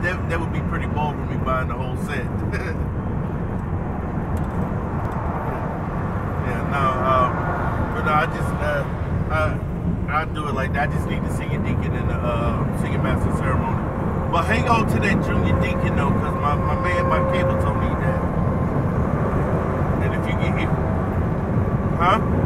that would be pretty bold for me buying the whole set. Yeah, no, but no, I do it like that. I just need to see your deacon in the singing master ceremony. But hang on to that junior deacon though, because my man, my cable told me that. And if you get, huh?